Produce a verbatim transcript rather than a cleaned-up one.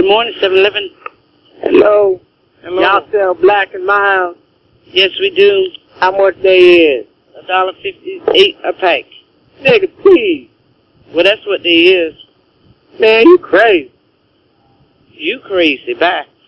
Good morning, seven eleven. Hello. Hello. Y'all sell black in my house? Yes, we do. How much they is? A dollar fifty-eight a pack. Nigga, please. Well, that's what they is. Man, you crazy. You crazy. Bye.